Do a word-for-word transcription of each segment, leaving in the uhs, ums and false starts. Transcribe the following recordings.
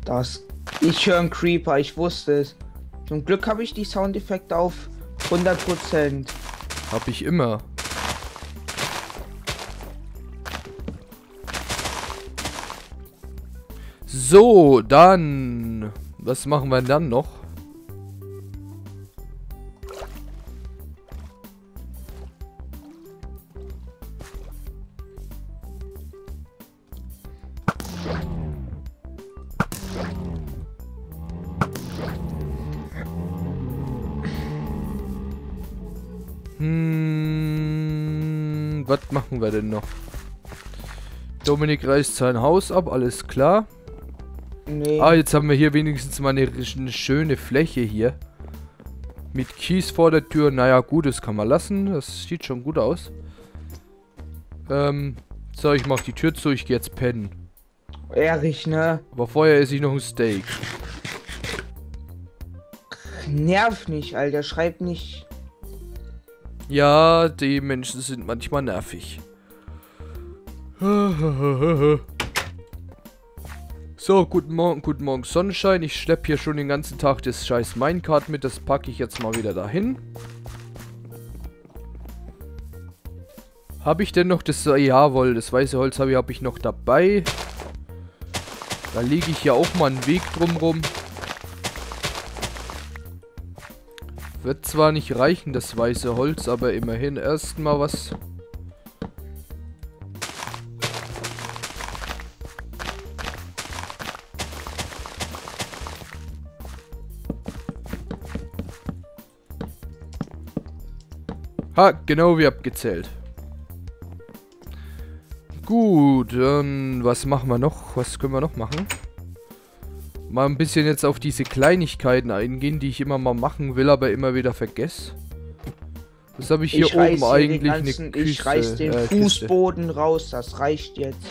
Das. Ich höre einen Creeper, ich wusste es. Zum Glück habe ich die Soundeffekte auf hundert Prozent. Hab ich immer. So, dann. Was machen wir dann noch? Hm, was machen wir denn noch? Dominik reißt sein Haus ab, alles klar. Nee. Ah, jetzt haben wir hier wenigstens mal eine, eine schöne Fläche hier. Mit Kies vor der Tür. Naja, gut, das kann man lassen. Das sieht schon gut aus. Ähm, so, ich mach die Tür zu, ich gehe jetzt pennen. Ehrlich, ne? Aber vorher esse ich noch ein Steak. Nerv nicht, Alter. Schreib nicht. Ja, die Menschen sind manchmal nervig. So, guten Morgen, guten Morgen Sonnenschein. Ich schleppe hier schon den ganzen Tag das scheiß Minecart mit. Das packe ich jetzt mal wieder dahin. Habe ich denn noch das... Jawohl, das weiße Holz habe ich, hab ich noch dabei. Da lege ich ja auch mal einen Weg drumrum. Wird zwar nicht reichen, das weiße Holz, aber immerhin erstmal was... Ha, genau wie abgezählt. Gut, dann was machen wir noch? Was können wir noch machen? Mal ein bisschen jetzt auf diese Kleinigkeiten eingehen, die ich immer mal machen will, aber immer wieder vergesse. Was habe ich hier Ich reiß oben hier den eigentlich? ganzen, Eine Küche, ich reiß den äh, Fußboden raus, das reicht jetzt.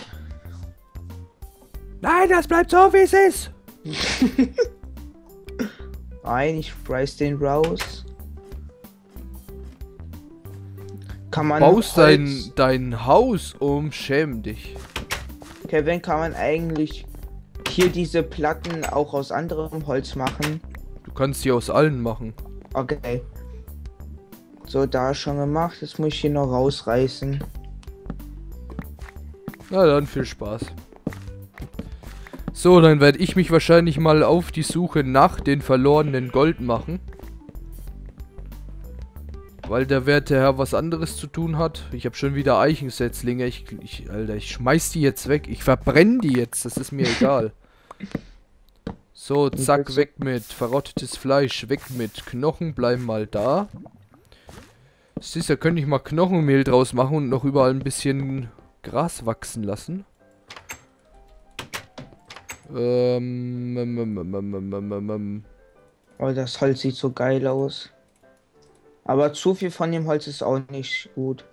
Nein, das bleibt so, wie es ist! Nein, ich reiß den raus. Kann man Baust Holz- dein, dein Haus um, schäm dich. Kevin, kann man eigentlich hier diese Platten auch aus anderem Holz machen? Du kannst die aus allen machen. Okay. So, da schon gemacht. Jetzt muss ich hier noch rausreißen. Na dann, viel Spaß. So, dann werde ich mich wahrscheinlich mal auf die Suche nach den verlorenen Gold machen. Weil der werte Herr was anderes zu tun hat. Ich habe schon wieder Eichensetzlinge. Ich, ich, Alter, ich schmeiß die jetzt weg. Ich verbrenne die jetzt. Das ist mir egal. So, zack, weg mit. Verrottetes Fleisch, weg mit. Knochen bleiben mal da. Siehst du, da könnte ich mal Knochenmehl draus machen und noch überall ein bisschen Gras wachsen lassen. Ähm, ähm, ähm, ähm, ähm, ähm, ähm. Oh, das Holz sieht so geil aus. Aber zu viel von dem Holz ist auch nicht gut.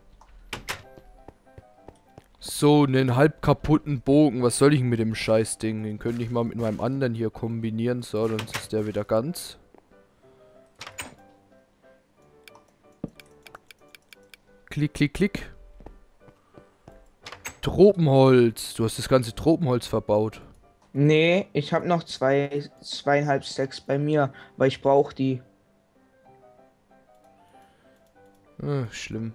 So, einen halb kaputten Bogen. Was soll ich mit dem Scheißding? Den könnte ich mal mit meinem anderen hier kombinieren. So, dann ist der wieder ganz. Klick, klick, klick. Tropenholz. Du hast das ganze Tropenholz verbaut. Nee, ich habe noch zwei, zweieinhalb Stacks bei mir, weil ich brauche die. Ah, schlimm.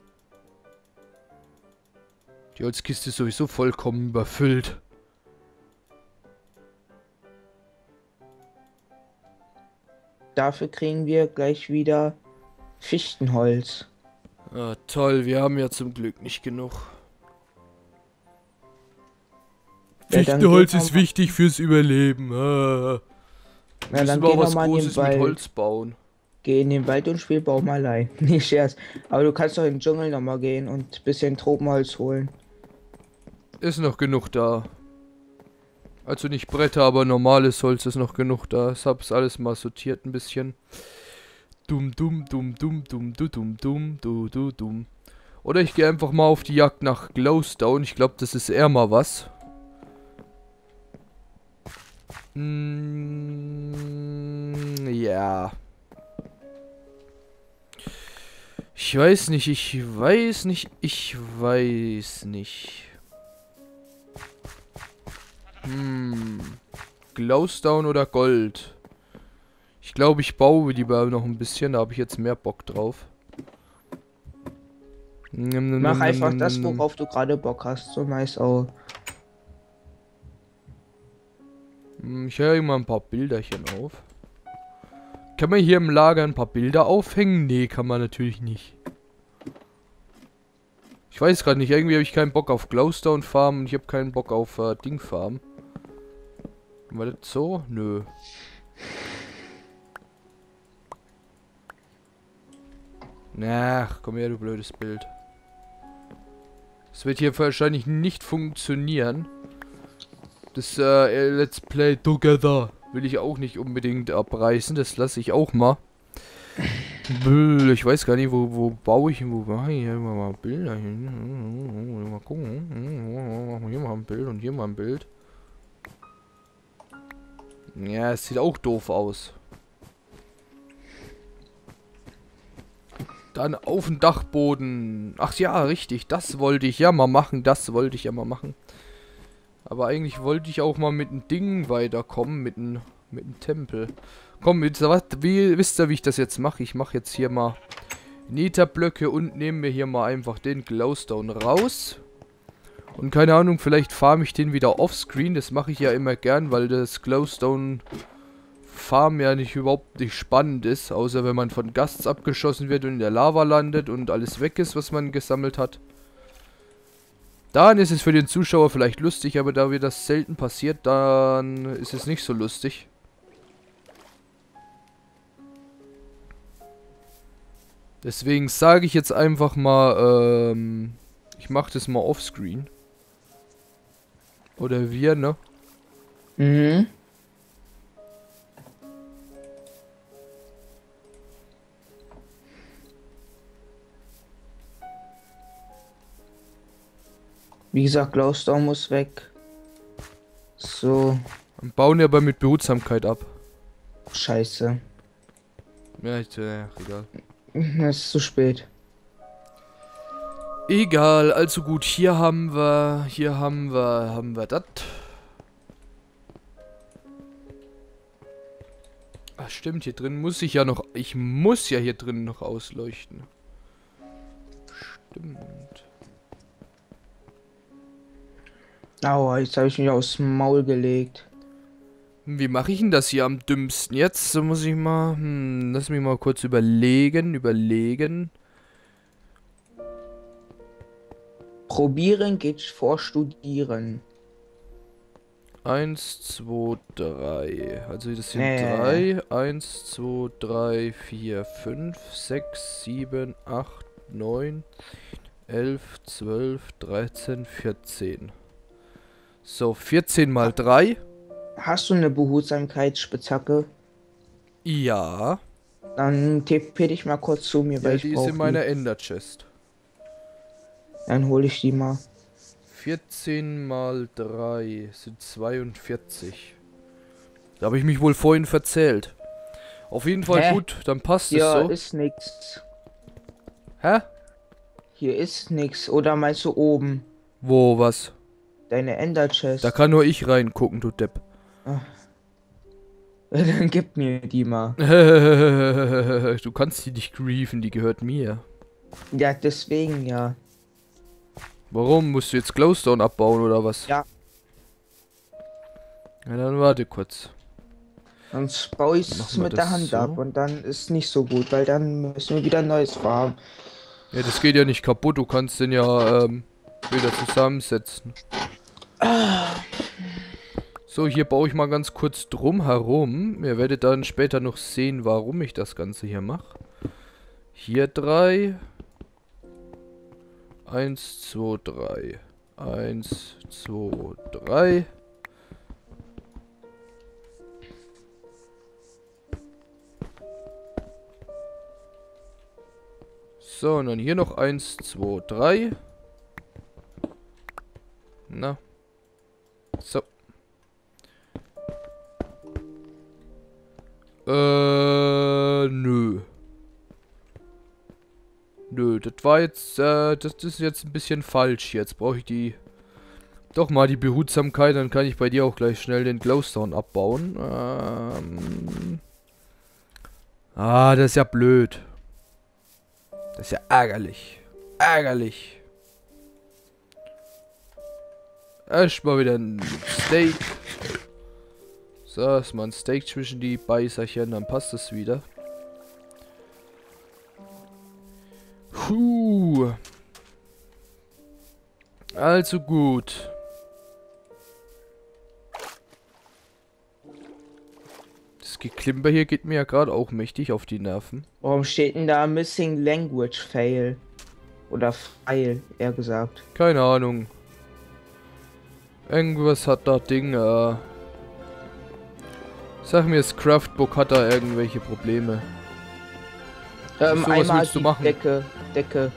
Die Holzkiste ist sowieso vollkommen überfüllt. Dafür kriegen wir gleich wieder Fichtenholz. Ah, toll, wir haben ja zum Glück nicht genug. Ja, dann Fichtenholz geh noch ist mal- wichtig fürs Überleben. Ah. Na, Müssen dann wir geh auch noch was mal in den Großes mit Wald. Holz bauen. Geh in den Wald und spiel Baum allein. Nicht Scherz. Aber du kannst doch in den Dschungel noch mal gehen und ein bisschen Tropenholz holen. Ist noch genug da. Also nicht Bretter, aber normales Holz ist noch genug da. Ich hab's alles mal sortiert ein bisschen. Dumm, dumm, dumm, dumm, dumm, du, dumm, dumm, du, du, dumm. Oder ich gehe einfach mal auf die Jagd nach Glowstone. Ich glaube, das ist eher mal was. Mm, ja. Ich weiß nicht, ich weiß nicht, ich weiß nicht. Hm. Glowstone oder Gold? Ich glaube, ich baue lieber noch ein bisschen, da habe ich jetzt mehr Bock drauf. Mach einfach das, worauf du gerade Bock hast. So nice auch. Ich höre immer ein paar Bilderchen auf. Kann man hier im Lager ein paar Bilder aufhängen? Nee, kann man natürlich nicht. Ich weiß gerade nicht, irgendwie habe ich keinen Bock auf Glowstone Farm und ich habe keinen Bock auf äh, Ding Farm. War das so? Nö. Ach, komm her, du blödes Bild. Das wird hier wahrscheinlich nicht funktionieren. Das äh, Let's Play Together will ich auch nicht unbedingt abreißen. Das lasse ich auch mal. Ich weiß gar nicht, wo, wo baue ich, wo mache ich hier mal Bilder hin. Mal gucken. Hier mal ein Bild und hier mal ein Bild. Ja, es sieht auch doof aus. Dann auf den Dachboden. Ach ja, richtig. Das wollte ich ja mal machen. Das wollte ich ja mal machen. Aber eigentlich wollte ich auch mal mit dem Ding weiterkommen. Mit dem mit dem Tempel. Komm, jetzt, was, wie, wisst ihr, wie ich das jetzt mache? Ich mache jetzt hier mal Netherblöcke und nehme mir hier mal einfach den Glowstone raus. Und keine Ahnung, vielleicht farme ich den wieder offscreen. Das mache ich ja immer gern, weil das Glowstone Farm ja nicht überhaupt nicht spannend ist. Außer wenn man von Gasts abgeschossen wird und in der Lava landet und alles weg ist, was man gesammelt hat. Dann ist es für den Zuschauer vielleicht lustig, aber da mir das selten passiert, dann ist es nicht so lustig. Deswegen sage ich jetzt einfach mal, ähm, ich mache das mal offscreen. Oder wir, ne? Mhm. Wie gesagt, Glowstone muss weg. So. Und bauen ja aber mit Behutsamkeit ab. Scheiße. Ja, ich, äh, egal. Es ist zu spät. Egal, also gut, hier haben wir, hier haben wir, haben wir das. Ach stimmt, hier drin muss ich ja noch, ich muss ja hier drin noch ausleuchten. Stimmt. Aua, jetzt habe ich mich aufs Maul gelegt. Wie mache ich denn das hier am dümmsten jetzt? So muss ich mal, hm, lass mich mal kurz überlegen, überlegen. Probieren geht vor Studieren. Eins, zwei, drei. Also das sind Nee. drei. Eins, zwei, drei, vier, fünf, sechs, sieben, acht, neun, elf, zwölf, dreizehn, vierzehn. So, vierzehn mal drei. Hast du eine Behutsamkeitsspitzhacke? Ja. Dann T P dich mal kurz zu mir, Ja, weil ich die ist brauche in meiner Ender Chest. Dann hole ich die mal. vierzehn mal drei sind zweiundvierzig. Da habe ich mich wohl vorhin verzählt. Auf jeden Fall Hä? gut, dann passt Hier es so. ist nix. Hä? Hier ist nix. Oder meinst du oben? Wo, was? Deine Ender Chest. Da kann nur ich reingucken, du Depp. Ach. Dann gib mir die mal. Du kannst die nicht griefen, die gehört mir. Ja, deswegen ja. Warum? Musst du jetzt Glowstone abbauen oder was? Ja. Ja, dann warte kurz. Sonst baue ich es Machen wir mit der das Hand so? ab und dann ist nicht so gut, weil dann müssen wir wieder ein neues farmen. Ja, das geht ja nicht kaputt. Du kannst den ja ähm, wieder zusammensetzen. So, hier baue ich mal ganz kurz drum herum. Ihr werdet dann später noch sehen, warum ich das Ganze hier mache. Hier drei. Eins, zwei, drei. Eins, zwei, drei. So, und dann hier noch eins, zwei, drei. Na. So. Äh, nö. Nö, das war jetzt, äh, das, das ist jetzt ein bisschen falsch. Jetzt brauche ich die Doch mal die Behutsamkeit, dann kann ich bei dir auch gleich schnell den Glowstone abbauen. Ähm ah, das ist ja blöd. Das ist ja ärgerlich. Ärgerlich. Erstmal wieder ein Steak. So, erstmal ein Steak zwischen die Beißerchen, dann passt es wieder. Puh. Also gut. Das Geklimper hier geht mir ja gerade auch mächtig auf die Nerven. Warum steht denn da Missing Language Fail? Oder Fail, eher gesagt. Keine Ahnung. Irgendwas hat da Ding, äh... Sag mir, das Craftbook hat da irgendwelche Probleme. Ähm, So, was einmal willst du die machen? Decke, Decke.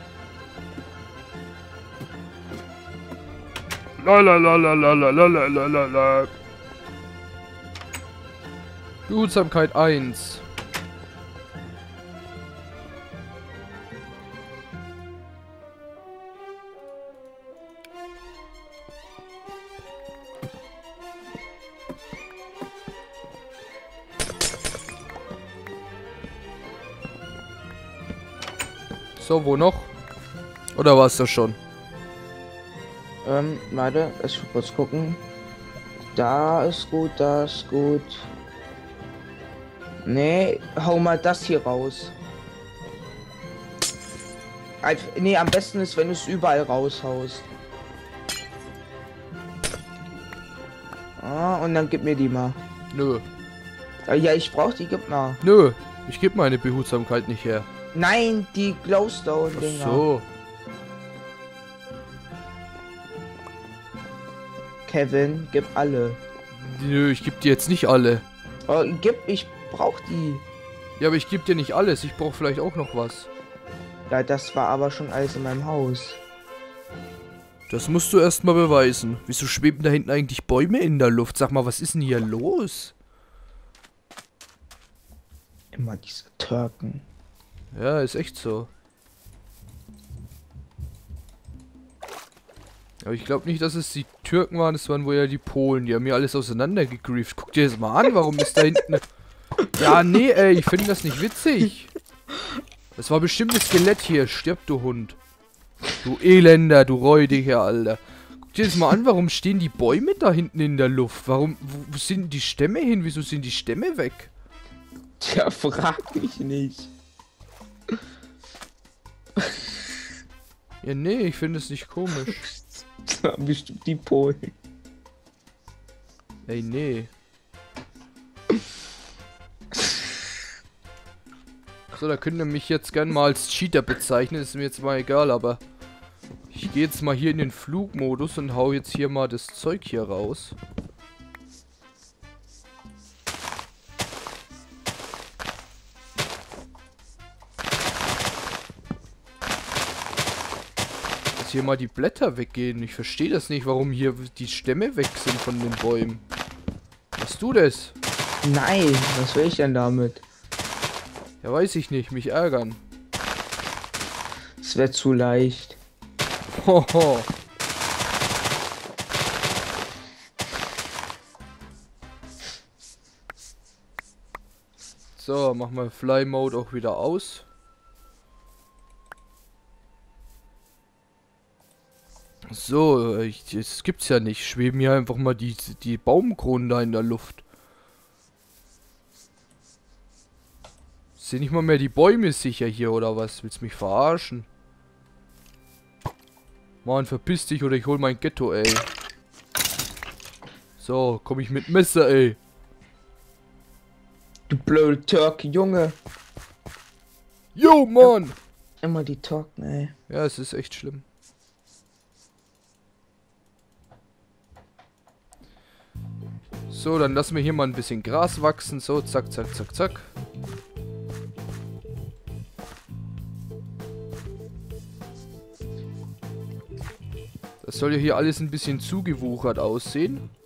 Lalalalalalalalalala. Behutsamkeit eins. So, wo noch? Oder war es das schon? Ähm, warte, ich will kurz gucken. Da ist gut, da ist gut. Nee, hau mal das hier raus. Einf nee, am besten ist, wenn du es überall raushaust. Ah, und dann gib mir die mal. Nö. Äh, Ja, ich brauch die, gib mal. Nö. Ich gebe meine Behutsamkeit nicht her. Nein, die Glowstone-Dinger. So. Kevin, gib alle. Nö, ich gebe dir jetzt nicht alle. Oh, gib, ich brauch die. Ja, aber ich gebe dir nicht alles. Ich brauche vielleicht auch noch was. Ja, das war aber schon alles in meinem Haus. Das musst du erstmal beweisen. Wieso schweben da hinten eigentlich Bäume in der Luft? Sag mal, was ist denn hier los? Immer diese Türken. Ja, ist echt so. Aber ich glaube nicht, dass es die Türken waren. Es waren wohl ja die Polen. Die haben hier alles auseinandergegrieft. Guck dir das mal an. Warum ist da hinten... Ne ja, nee, ey. Ich finde das nicht witzig. Das war bestimmt ein Skelett hier. Stirb, du Hund. Du Elender, du Räudiger, Alter. Guck dir das mal an. Warum stehen die Bäume da hinten in der Luft? Warum... Wo, wo sind die Stämme hin? Wieso sind die Stämme weg? Tja, frag mich nicht. Ja, nee, ich finde es nicht komisch. Das waren bestimmt die Polen. Ey, nee. So, da könnt ihr mich jetzt gern mal als Cheater bezeichnen. Ist mir jetzt mal egal, aber... Ich gehe jetzt mal hier in den Flugmodus und hau jetzt hier mal das Zeug hier raus. Dass hier mal die Blätter weggehen. Ich verstehe das nicht, warum hier die Stämme weg sind von den Bäumen. Hast du das? Nein, was will ich denn damit? Ja, weiß ich nicht. Mich ärgern. Es wäre zu leicht. Hoho. So, machen wir Fly Mode auch wieder aus. So, ich, das gibt's ja nicht. Schweben hier einfach mal die, die Baumkronen da in der Luft. Sind nicht mal mehr die Bäume sicher hier, oder was? Willst du mich verarschen? Mann, verpiss dich oder ich hol mein Ghetto, ey. So, komm ich mit Messer, ey. Du blöde Türke, Junge. Yo, Mann! Immer die Türken, ey. Ja, es ist echt schlimm. So, dann lassen wir hier mal ein bisschen Gras wachsen. So, zack, zack, zack, zack. Das soll ja hier alles ein bisschen zugewuchert aussehen.